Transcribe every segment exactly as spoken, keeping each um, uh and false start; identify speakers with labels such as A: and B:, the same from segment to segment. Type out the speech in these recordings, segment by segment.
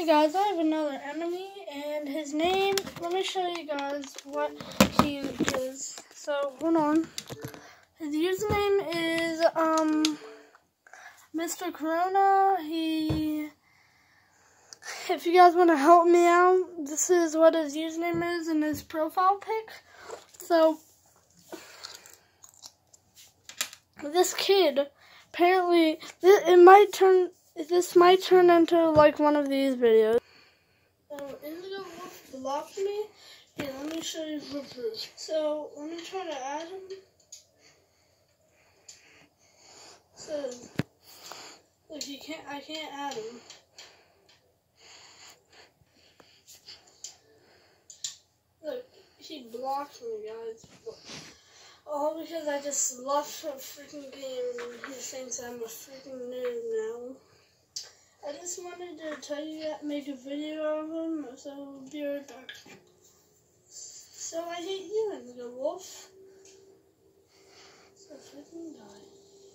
A: Hey guys, I have another enemy, and his name, let me show you guys what he is. So, hold on. His username is, um, Mister Corona. He, if you guys want to help me out, this is what his username is in his profile pic. So, this kid, apparently, it might turn, this might turn into like one of these videos. So, Indigo blocked me. Here, let me show you for proof. So, let me try to add him. So, look, you can't, I can't add him. Look, he blocked me, guys. All because I just left a freaking game and he thinks I'm a freaking noob now. I just wanted to tell you that, make a video of him, so I'll be right back. So I hate you, Indigo Wolf. So freaking die.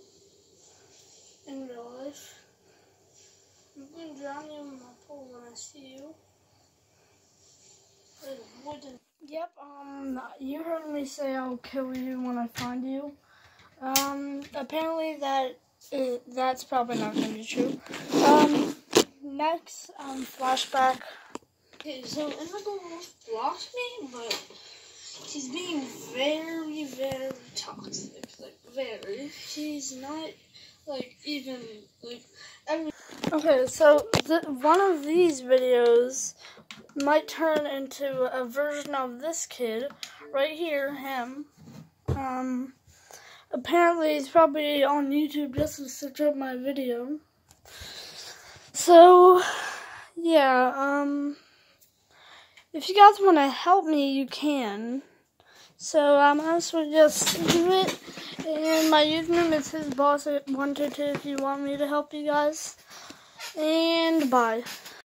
A: In real life. I'm going to drown you in my pool when I see you. There's wooden. Yep, um, you heard me say I'll kill you when I find you. Um, apparently that is, that's probably not going to be true. Um, next, um, flashback. Okay, so Indigo Wolf blocked me, but he's being very, very toxic. Like, very. He's not, like, even, like, every... Okay, so th one of these videos might turn into a version of this kid right here, him. Um, apparently he's probably on YouTube just to search up my video. So, yeah, um, if you guys want to help me, you can. So, um, I also just do it, and my username is his boss at one two two if you want me to help you guys. And bye.